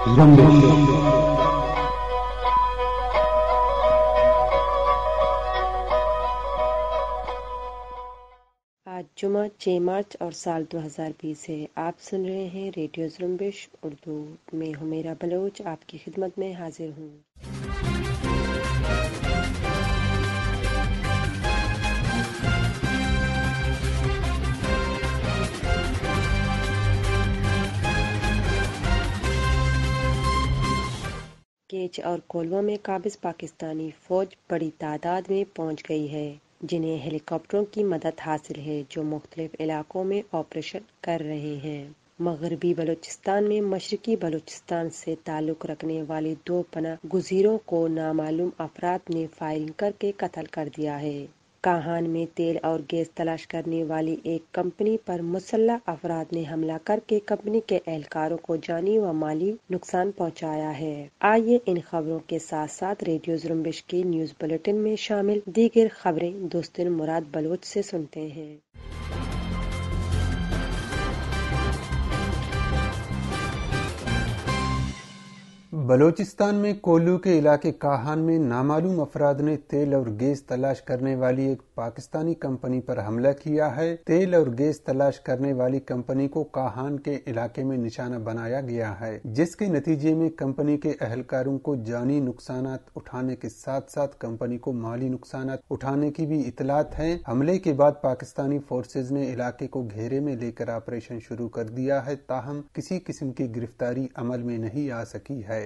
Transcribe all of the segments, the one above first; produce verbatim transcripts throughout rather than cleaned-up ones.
زرمبش۔ آج جمعہ چھ مارچ اور سال دو ہزار بیس ہے۔ آپ سن رہے ہیں ریڈیو زرمبش اردو میں حمیرہ بلوچ آپ کی خدمت میں حاضر ہوں۔ کیچ اور کولوا میں قابض پاکستانی فوج بڑی تعداد میں پہنچ گئی ہے، جنہیں ہیلی کاپٹروں کی مدد حاصل ہے جو مختلف علاقوں میں آپریشن کر رہے ہیں۔ مغربی بلوچستان میں مشرقی بلوچستان سے تعلق رکھنے والے دو پناہ گزینوں کو نامعلوم افراد نے فائرنگ کر کے قتل کر دیا ہے۔ کاہان میں تیل اور گیس تلاش کرنے والی ایک کمپنی پر مسلح افراد نے حملہ کر کے کمپنی کے اہلکاروں کو جانی و مالی نقصان پہنچایا ہے۔ آئیے ان خبروں کے ساتھ ساتھ ریڈیو زرمبش کے نیوز بلیٹن میں شامل دیگر خبریں دوستن مراد بلوچ سے سنتے ہیں۔ بلوچستان میں کولو کے علاقے کاہان میں نامعلوم افراد نے تیل اور گیس تلاش کرنے والی ایک پاکستانی کمپنی پر حملہ کیا ہے۔ تیل اور گیس تلاش کرنے والی کمپنی کو کاہان کے علاقے میں نشانہ بنایا گیا ہے، جس کے نتیجے میں کمپنی کے اہلکاروں کو جانی نقصانات اٹھانے کے ساتھ ساتھ کمپنی کو مالی نقصانات اٹھانے کی بھی اطلاعات ہیں۔ حملے کے بعد پاکستانی فورسز نے علاقے کو گھیرے میں لے کر آپریشن شروع کر دیا ہے، تاہم کسی قسم کی گرفتاری عمل میں نہیں آ سکی ہے۔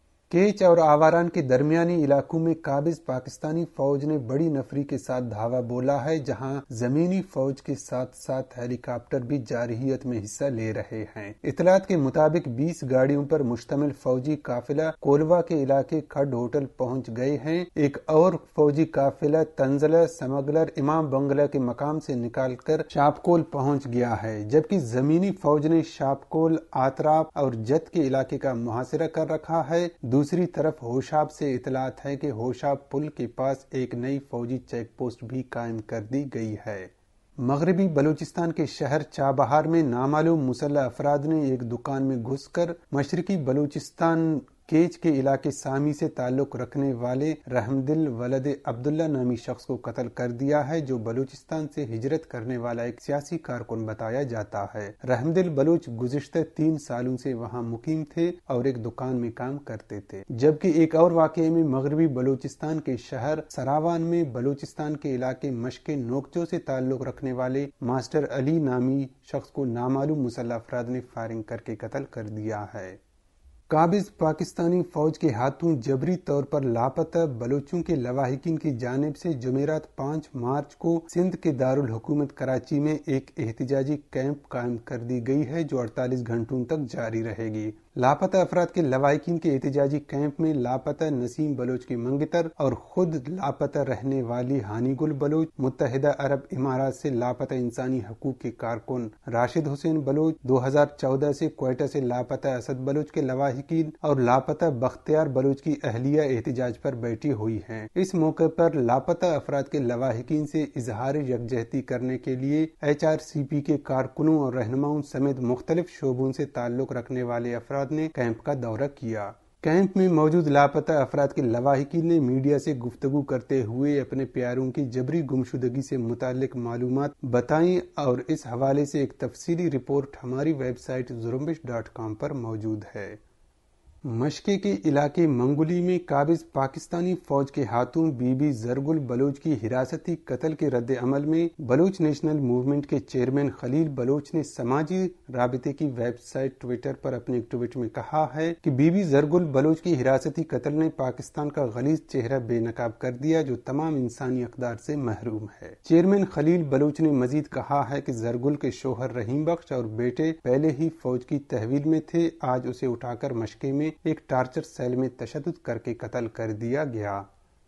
کیچ اور آواران کے درمیانی علاقوں میں قابض پاکستانی فوج نے بڑی نفری کے ساتھ دھاوا بولا ہے، جہاں زمینی فوج کے ساتھ ساتھ ہیلی کاپٹر بھی جارحیت میں حصہ لے رہے ہیں۔ اطلاعات کے مطابق بیس گاڑیوں پر مشتمل فوجی قافلہ کولوا کے علاقے کھڈ ہوٹل پہنچ گئے ہیں۔ ایک اور فوجی قافلہ تنزلہ سمگلر امام بنگلہ کے مقام سے نکال کر شاپکول پہنچ گیا ہے، جبکہ زمینی فوج نے شاپکول، آتراف اور جت کے علاقے کا محاصرہ کر رکھا ہے۔ دوسری طرف ہوشاب سے اطلاعات ہے کہ ہوشاب پل کے پاس ایک نئی فوجی چیک پوسٹ بھی قائم کر دی گئی ہے۔ مغربی بلوچستان کے شہر چابہار میں نامعلوم مسلح افراد نے ایک دکان میں گھس کر مشرقی بلوچستان کیچ کے علاقے سامی سے تعلق رکھنے والے رحمدل ولد عبداللہ نامی شخص کو قتل کر دیا ہے، جو بلوچستان سے ہجرت کرنے والا ایک سیاسی کارکن بتایا جاتا ہے۔ رحمدل بلوچ گزشتہ تین سالوں سے وہاں مقیم تھے اور ایک دکان میں کام کرتے تھے، جبکہ ایک اور واقعے میں مغربی بلوچستان کے شہر سراوان میں بلوچستان کے علاقے مشق نوکچو سے تعلق رکھنے والے ماسٹر علی نامی شخص کو نامعلوم مسلح افراد نے فائرنگ کر کے قتل کر دیا ہے۔ قابض پاکستانی فوج کے ہاتھوں جبری طور پر لاپتہ بلوچوں کے لواحقین کی جانب سے جمعرات پانچ مارچ کو سندھ کے دارالحکومت کراچی میں ایک احتجاجی کیمپ قائم کر دی گئی ہے، جو اڑتالیس گھنٹوں تک جاری رہے گی۔ لاپتہ افراد کے لواحقین کے احتجاجی کیمپ میں لاپتہ نسیم بلوچ کی منگتر اور خود لاپتہ رہنے والی ہانی گل بلوچ، متحدہ عرب امارات سے لاپتہ انسانی حقوق کے کارکن راشد حسین بلوچ، دو ہزار چودہ سے کوئٹہ سے لاپتہ اسد بلوچ کے لواحقین اور لاپتہ بختیار بلوچ کی اہلیہ احتجاج پر بیٹھی ہوئی ہیں۔ اس موقع پر لاپتہ افراد کے لواحقین سے اظہار یکجہتی کرنے کے لیے ایچ آر سی پی کے کارکنوں اور رہنماؤں سمیت مختلف شعبوں سے تعلق رکھنے والے افراد نے کیمپ کا دورہ کیا۔ کیمپ میں موجود لاپتہ افراد کے لواحقین نے میڈیا سے گفتگو کرتے ہوئے اپنے پیاروں کی جبری گمشدگی سے متعلق معلومات بتائیں اور اس حوالے سے ایک تفصیلی رپورٹ ہماری website Zrumbesh dot com پر موجود ہے۔ مشقے کے علاقے منگولی میں قابض پاکستانی فوج کے ہاتھوں بی بی زرگل بلوچ کی حراستی قتل کے رد عمل میں بلوچ نیشنل موومنٹ کے چیئرمین خلیل بلوچ نے سماجی رابطے کی ویب سائٹ ٹویٹر پر اپنے ایک ٹویٹ میں کہا ہے کہ بی بی زرگل بلوچ کی حراستی قتل نے پاکستان کا غلیظ چہرہ بے نقاب کر دیا، جو تمام انسانی اقدار سے محروم ہے۔ چیئرمین خلیل بلوچ نے مزید کہا ہے کہ زرگل کے شوہر رحیم بخش اور بیٹے پہلے ہی فوج کی تحویل میں تھے، آج اسے اٹھا کر مشقے میں ایک ٹارچر سیل میں تشدد کر کے قتل کر دیا گیا۔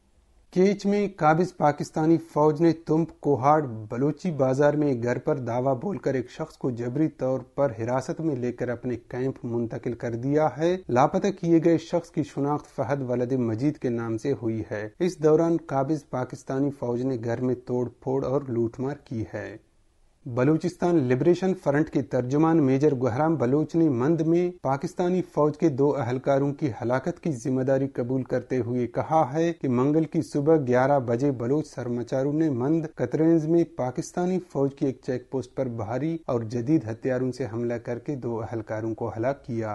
کیچ میں قابض پاکستانی فوج نے تمب کوہاڑ بلوچی بازار میں ایک گھر پر دعویٰ بول کر ایک شخص کو جبری طور پر حراست میں لے کر اپنے کیمپ منتقل کر دیا ہے۔ لاپتہ کیے گئے شخص کی شناخت فہد ولد مجید کے نام سے ہوئی ہے۔ اس دوران قابض پاکستانی فوج نے گھر میں توڑ پھوڑ اور لوٹ مار کی ہے۔ بلوچستان لبریشن فرنٹ کے ترجمان میجر گہرام بلوچ نے مند میں پاکستانی فوج کے دو اہلکاروں کی ہلاکت کی ذمہ داری قبول کرتے ہوئے کہا ہے کہ منگل کی صبح گیارہ بجے بلوچ سرمچاروں نے مند کترینز میں پاکستانی فوج کی ایک چیک پوسٹ پر بھاری اور جدید ہتھیاروں سے حملہ کر کے دو اہلکاروں کو ہلاک کیا۔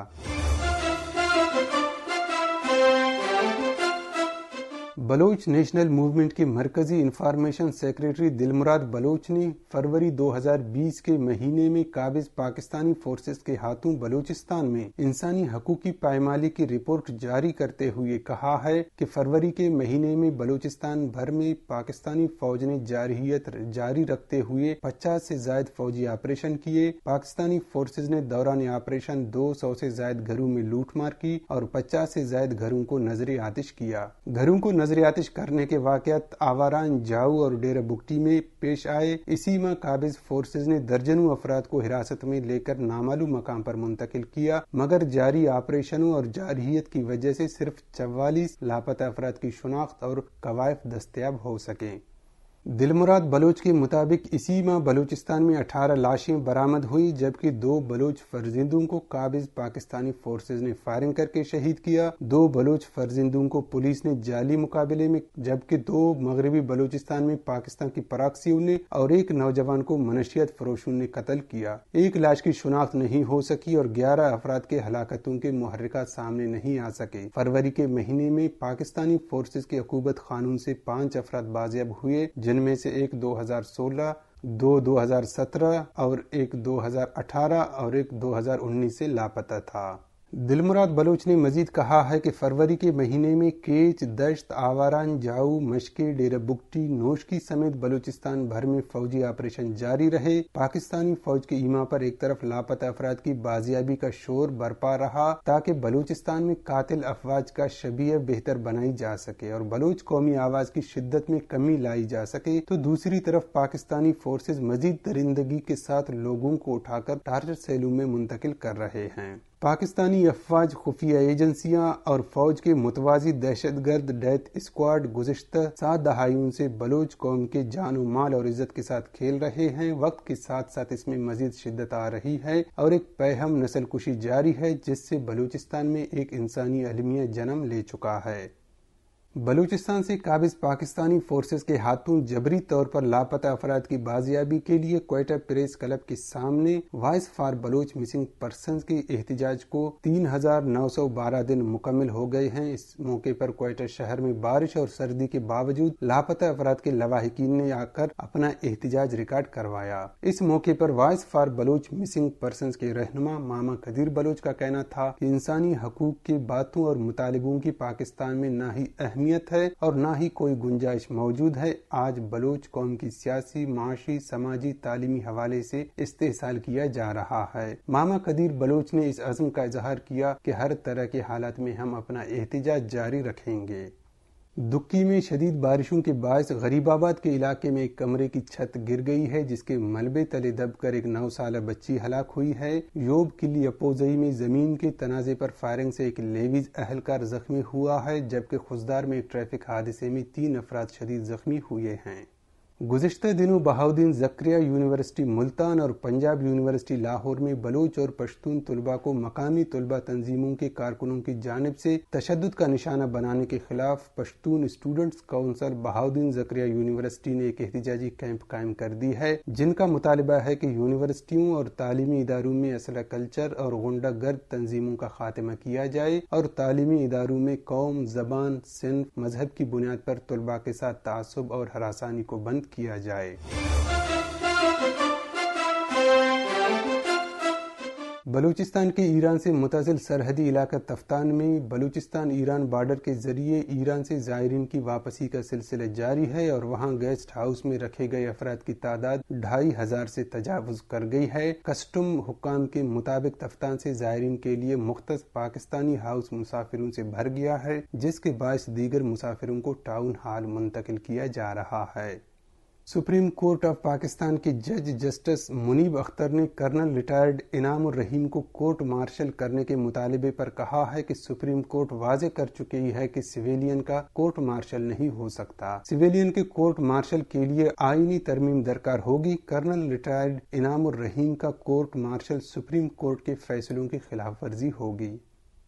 بلوچ نیشنل موومنٹ کے مرکزی انفارمیشن سیکریٹری دلمراد بلوچ نے فروری دو ہزار بیس کے مہینے میں قابض پاکستانی فورسز کے ہاتھوں بلوچستان میں انسانی حقوق کی پائمالی کی رپورٹ جاری کرتے ہوئے کہا ہے کہ فروری کے مہینے میں بلوچستان بھر میں پاکستانی فوج نے جارحیت جاری رکھتے ہوئے پچاس سے زائد فوجی آپریشن کیے۔ پاکستانی فورسز نے دوران آپریشن دو سو سے زائد گھروں میں لوٹ مار کی اور پچاس سے زائد گھروں کو نظر آتش کیا۔ گھروں کو نظر آتش کرنے کے واقعات آواران جاؤ اور ڈیرہ بگٹی میں پیش آئے۔ اسی ماہ قابض فورسز نے درجنوں افراد کو حراست میں لے کر نامعلوم مقام پر منتقل کیا، مگر جاری آپریشنوں اور جارحیت کی وجہ سے صرف چوالیس لاپتہ افراد کی شناخت اور کوائف دستیاب ہو سکیں۔ دلمراد بلوچ کے مطابق اسی ماہ بلوچستان میں اٹھارہ لاشیں برآمد ہوئی، جبکہ دو بلوچ فرزندوں کو قابض پاکستانی فورسز نے فائرنگ کر کے شہید کیا۔ دو بلوچ فرزندوں کو پولیس نے جعلی مقابلے میں، جبکہ دو مغربی بلوچستان میں پاکستان کی پراکسیوں نے اور ایک نوجوان کو منشیات فروشوں نے قتل کیا۔ ایک لاش کی شناخت نہیں ہو سکی اور گیارہ افراد کے ہلاکتوں کے محرکات سامنے نہیں آ سکے۔ فروری کے مہینے میں پاکستانی فورسز کے عقوبت قانون سے پانچ افراد بازیاب ہوئے، جن میں سے ایک دو ہزار سولہ، دو دو ہزار سترہ اور ایک دو ہزار اٹھارہ اور ایک دو ہزار انیس سے لاپتہ تھا۔ دلمراد بلوچ نے مزید کہا ہے کہ فروری کے مہینے میں کیچ، دشت، آواران جاؤ، مشکے، ڈیرہ بگٹی، نوشکی سمیت بلوچستان بھر میں فوجی آپریشن جاری رہے۔ پاکستانی فوج کے ایما پر ایک طرف لاپتہ افراد کی بازیابی کا شور برپا رہا تاکہ بلوچستان میں قاتل افواج کا شبیہ بہتر بنائی جا سکے اور بلوچ قومی آواز کی شدت میں کمی لائی جا سکے، تو دوسری طرف پاکستانی فورسز مزید درندگی کے ساتھ لوگوں کو اٹھا کر ٹارچر سیلوں میں منتقل کر رہے ہیں۔ پاکستانی افواج، خفیہ ایجنسیاں اور فوج کے متوازی دہشت گرد ڈیتھ اسکواڈ گزشتہ سات دہائیوں سے بلوچ قوم کے جان و مال اور عزت کے ساتھ کھیل رہے ہیں۔ وقت کے ساتھ ساتھ اس میں مزید شدت آ رہی ہے اور ایک پیہم نسل کشی جاری ہے جس سے بلوچستان میں ایک انسانی المیہ جنم لے چکا ہے۔ بلوچستان سے قابض پاکستانی فورسز کے ہاتھوں جبری طور پر لاپتہ افراد کی بازیابی کے لیے کوئٹہ پریس کلب کے سامنے voice for Baloch missing persons کے احتجاج کو تین ہزار نو سو بارہ دن مکمل ہو گئے ہیں۔ اس موقع پر کوئٹہ شہر میں بارش اور سردی کے باوجود لاپتہ افراد کے لواحقین نے آ کر اپنا احتجاج ریکارڈ کروایا۔ اس موقع پر voice for Baloch missing persons کے رہنما ماما قدیر بلوچ کا کہنا تھا کہ انسانی حقوق کے باتوں اور مطالبوں کی پاکستان میں نہ ہی اہمیت ہے اور نہ ہی کوئی گنجائش موجود ہے۔ آج بلوچ قوم کی سیاسی، معاشی، سماجی، تعلیمی حوالے سے استحصال کیا جا رہا ہے۔ ماما قدیر بلوچ نے اس عزم کا اظہار کیا کہ ہر طرح کے حالات میں ہم اپنا احتجاج جاری رکھیں گے۔ دکی میں شدید بارشوں کے باعث غریب آباد کے علاقے میں ایک کمرے کی چھت گر گئی ہے، جس کے ملبے تلے دب کر ایک نو سالہ بچی ہلاک ہوئی ہے۔ یوب کلی اپوزئی میں زمین کے تنازع پر فائرنگ سے ایک لیویز اہلکار زخمی ہوا ہے، جبکہ خضدار میں ایک ٹریفک حادثے میں تین افراد شدید زخمی ہوئے ہیں۔ گزشتہ دنوں بہاؤدین زکریا یونیورسٹی ملتان اور پنجاب یونیورسٹی لاہور میں بلوچ اور پشتون طلباء کو مقامی طلباء تنظیموں کے کارکنوں کی جانب سے تشدد کا نشانہ بنانے کے خلاف Pashtun students council Bahauddin Zakariya university نے ایک احتجاجی کیمپ قائم کر دی ہے، جن کا مطالبہ ہے کہ یونیورسٹیوں اور تعلیمی اداروں میں اسلحہ کلچر اور غنڈہ گرد تنظیموں کا خاتمہ کیا جائے اور تعلیمی اداروں میں قوم، زبان، صنف، مذہب کی بنیاد پر طلباء کے ساتھ تعصب اور ہراسانی کو بند کیا جائے۔ بلوچستان کے ایران سے متصل سرحدی علاقہ تفتان میں بلوچستان ایران بارڈر کے ذریعے ایران سے زائرین کی واپسی کا سلسلہ جاری ہے اور وہاں گیسٹ ہاؤس میں رکھے گئے افراد کی تعداد ڈھائی ہزار سے تجاوز کر گئی ہے۔ کسٹم حکام کے مطابق تفتان سے زائرین کے لیے مختص پاکستانی ہاؤس مسافروں سے بھر گیا ہے، جس کے باعث دیگر مسافروں کو ٹاؤن ہال منتقل کیا جا رہا ہے۔ सुप्रीम कोर्ट ऑफ पाकिस्तान के जज जस्टिस मुनीब अख्तर ने कर्नल रिटायर्ड इनाम उर रहीम को कोर्ट मार्शल करने के मुतालबे पर कहा है कि सुप्रीम कोर्ट वाजे कर चुकी है कि सिविलियन का कोर्ट मार्शल नहीं हो सकता। सिविलियन के कोर्ट मार्शल के लिए आईनी तरमीम दरकार होगी। कर्नल रिटायर्ड इनाम उर रहीम का कोर्ट मार्शल सुप्रीम कोर्ट के फैसलों की खिलाफ वर्जी होगी।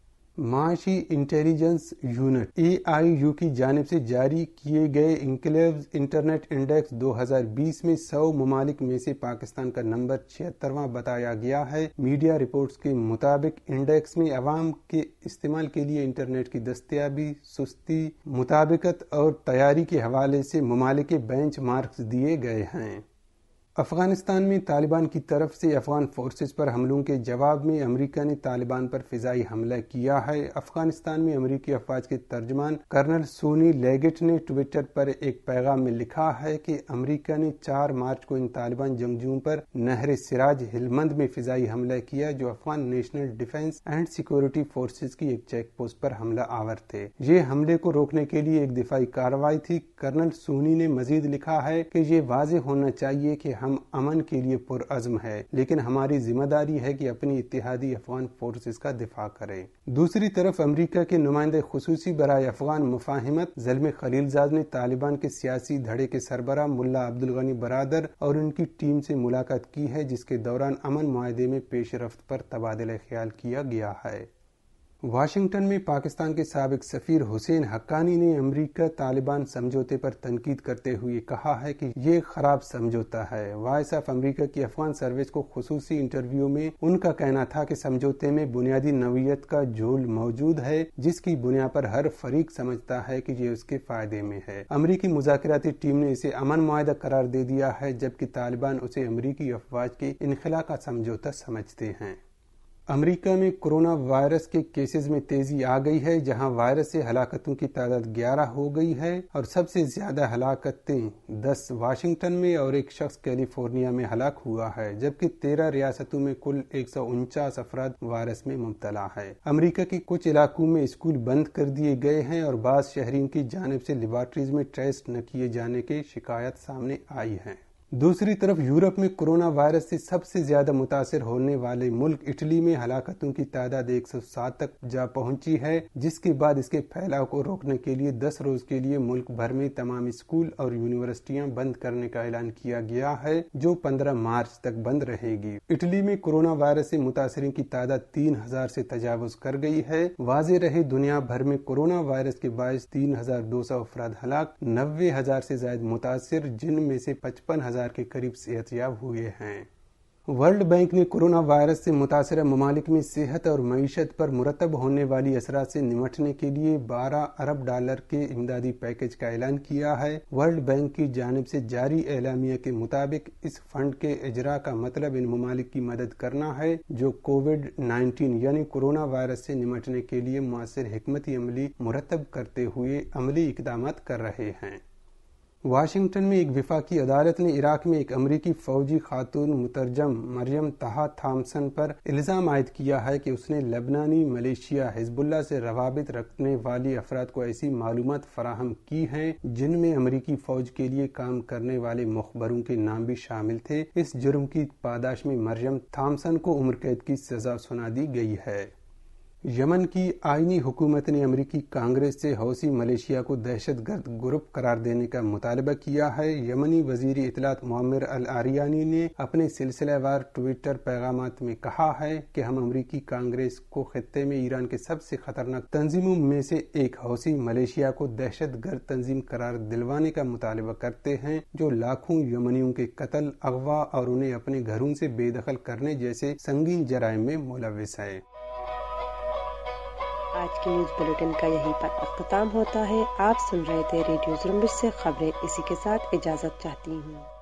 माशी intelligence unit A I U की जानिब से जारी किए गए इनक्लेव्स इंटरनेट इंडेक्स दो हज़ार बीस में सौ ममालिक में से पाकिस्तान का नंबर छिहत्तरवां बताया गया है। मीडिया रिपोर्ट्स के मुताबिक इंडेक्स में अवाम के इस्तेमाल के लिए इंटरनेट की दस्तयाबी, सुस्ती, मुताबिकत और तैयारी के हवाले से ममालिक के बेंच मार्क्स दिए गए हैं। अफगानिस्तान में तालिबान की तरफ से अफगान फोर्सेस पर हमलों के जवाब में अमेरिका ने तालिबान पर फिजाई हमला किया है। अफगानिस्तान में अमेरिकी अफवाज के तर्जमान कर्नल सोनी लेगेट ने ट्विटर पर एक पैगाम में लिखा है कि अमेरिका ने चार मार्च को इन तालिबान जंगजुओं पर नहर सिराज हिलमंद में फिजाई हमला किया, जो Afghan national defence and security forces की एक चेक पोस्ट पर हमला आवर थे। ये हमले को रोकने के लिए एक दिफाई कार्रवाई थी। कर्नल सोनी ने मजीद लिखा है कि ये वाज़ेह होना चाहिए कि हम अमन के लिए पुरअज़्म है, लेकिन हमारी जिम्मेदारी है कि अपनी इत्तेहादी अफगान फोर्सेस का दिफा करें। दूसरी तरफ अमेरिका के नुमाइंदे खुसूसी बराए अफगान मुफाहिमत ज़ल्मे खलीलजाद ने तालिबान के सियासी धड़े के सरबराह मुल्ला अब्दुल गनी बरादर और उनकी टीम से मुलाकात की है, जिसके दौरान अमन मुआहदे में पेशरफ्त पर तबादला ख्याल किया गया है। वाशिंगटन में पाकिस्तान के साबिक सफीर हुसैन हक्कानी ने अमेरिका तालिबान समझौते पर तनकीद करते हुए कहा है कि ये खराब समझौता है। वॉइस ऑफ अमेरिका की अफगान सर्विस को खुसूसी इंटरव्यू में उनका कहना था कि समझौते में बुनियादी नौइयत का झोल मौजूद है, जिसकी बुनियाद पर हर फरीक समझता है कि ये उसके फायदे में है। अमेरिकी मुज़ाकराती टीम ने इसे अमन मुआहदा करार दे दिया है, जबकि तालिबान उसे अमेरिकी अफवाज के इनखला का समझौता समझते हैं। अमेरिका में कोरोना वायरस के केसेस में तेजी आ गई है, जहां वायरस से हलाकतों की तादाद ग्यारह हो गई है और सबसे ज्यादा हलाकतें दस वाशिंगटन में और एक शख्स कैलिफोर्निया में हलाक हुआ है, जबकि तेरह रियासतों में कुल एक सौ उनचास अफराद वायरस में मुब्तला है। अमेरिका के कुछ इलाकों में स्कूल बंद कर दिए गए हैं और बाज़ शहरियों की जानिब से लेबॉरेटरीज में टेस्ट न किए जाने की शिकायत सामने आई है। दूसरी तरफ यूरोप में कोरोना वायरस से सबसे ज्यादा मुतासिर होने वाले मुल्क इटली में हलाकतों की तादाद एक सौ सात तक जा पहुंची है, जिसके बाद इसके फैलाव को रोकने के लिए दस रोज के लिए मुल्क भर में तमाम स्कूल और यूनिवर्सिटियां बंद करने का ऐलान किया गया है, जो पंद्रह मार्च तक बंद रहेगी। इटली में कोरोना वायरस से मुतासरीन की तादाद तीन हजार से तजावुज कर गई है। वाजे रहे दुनिया भर में कोरोना वायरस के बायस तीन हजार दो सौ अफराद हलाक, नब्बे हजार से ज्यादा मुतासिर, जिनमें से पचपन हजार के करीब सेहतयाब हुए हैं। वर्ल्ड बैंक ने कोरोना वायरस से मुतासरा ममालिक में सेहत और मईशत पर मुरतब होने वाली असरात से निमटने के लिए बारह अरब डॉलर के इमदादी पैकेज का ऐलान किया है। वर्ल्ड बैंक की जानिब से जारी एलामिया के मुताबिक इस फंड के इजरा का मतलब इन ममालिक की मदद करना है जो कोविड नाइन्टीन यानी कोरोना वायरस से निमटने के लिए मुअस्सिर हिकमती अमली मुरतब करते हुए अमली इकदाम कर रहे हैं। वाशिंगटन में एक विफाकी अदालत ने इराक में एक अमरीकी फौजी खातून मुतरजम मरियम तहा थॉम्सन पर इल्जाम आयद किया है कि उसने लेबनानी मलेशिया हिजबुल्लाह से रवाबित रखने वाली अफराद को ऐसी मालूमात फराहम की हैं जिनमें अमरीकी फौज के लिए काम करने वाले मुखबरों के नाम भी शामिल थे। इस जुर्म की पादाश में मरियम थॉम्सन को उम्र कैद की सजा सुना दी गई है। यमन की आईनी हुकूमत ने अमेरिकी कांग्रेस से हौसी मलेशिया को दहशतगर्द ग्रुप करार देने का मुतालबा किया है। यमनी वजीर इत्तलात मुअम्मर अल आरियानी ने अपने सिलसिलेवार ट्विटर पैगामात में कहा है कि हम अमेरिकी कांग्रेस को खित्ते में ईरान के सबसे खतरनाक तंजीमों में से एक हौसी मलेशिया को दहशतगर्द तंजीम करार दिलवाने का मुतालबा करते हैं, जो लाखों यमनियों के कत्ल, अगवा और उन्हें अपने घरों से बेदखल करने जैसे संगीन जराइम में मुलविस है। आज की न्यूज बुलेटिन का यहीं पर अख्ताम होता है। आप सुन रहे थे रेडियो जुम्बिश से खबरें। इसी के साथ इजाजत चाहती हूँ।